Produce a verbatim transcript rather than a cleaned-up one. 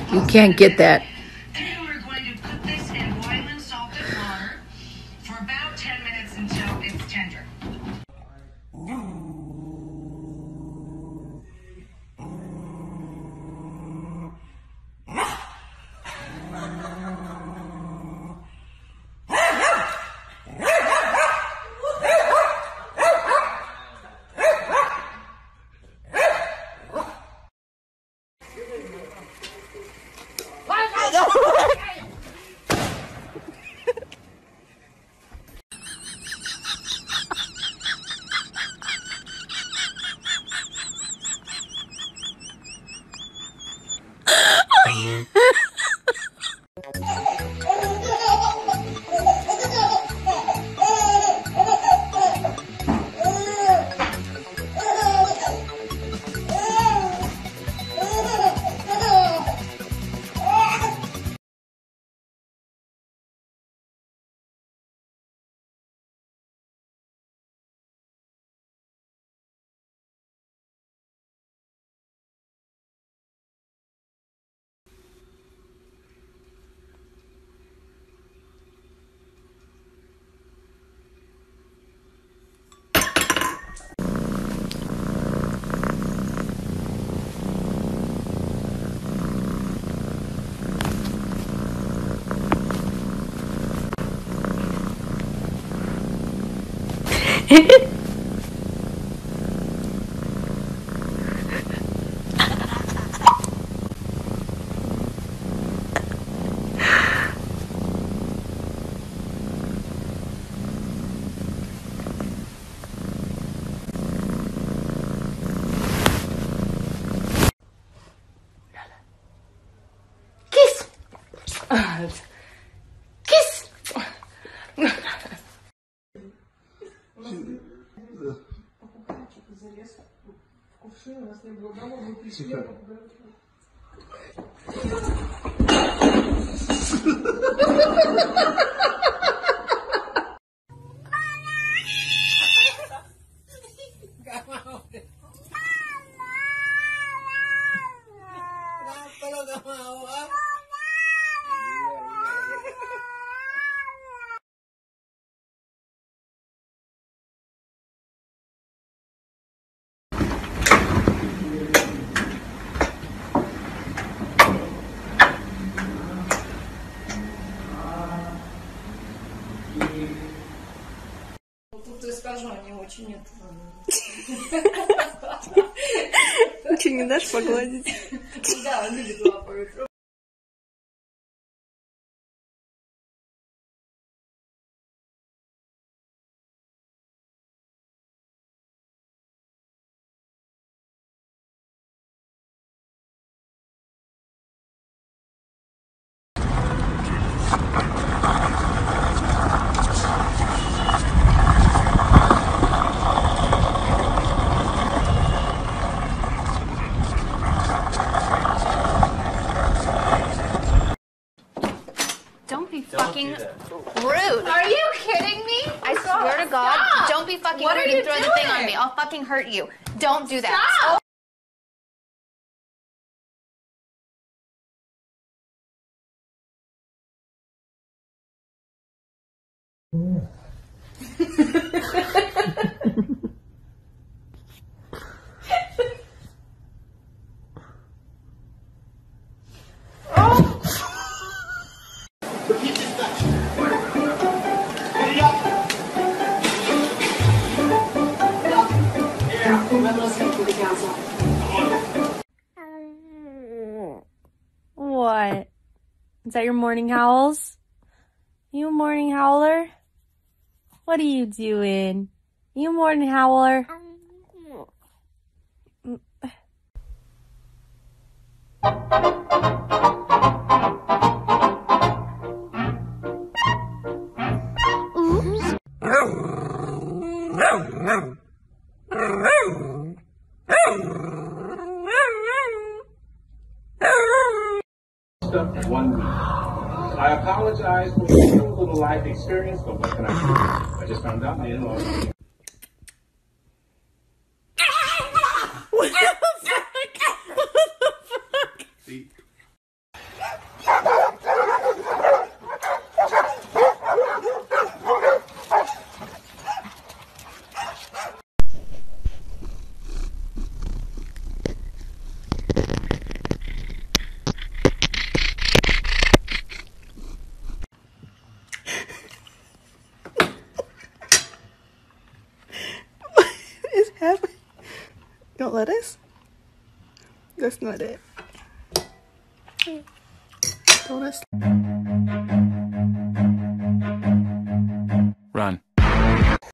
You can't get that. Then we're going to put this in boiling salted water for about ten minutes until it's tender. Kiss! Тут скажу, они очень это... Че, не дашь погладить? Да, любит лапают. Don't be fucking rude. Are you kidding me? I swear to God, Stop. don't be fucking What rude are you and throw the doing? thing on me. I'll fucking hurt you. Don't do that. Stop. What? Is that your morning howls? You a morning howler? What are you doing? You a morning howler? One week. I apologize for the little life experience, but what can I do? I just found out my in-laws. What the fuck? What the fuck? See? want lettuce? That's not it. Don't us. Run.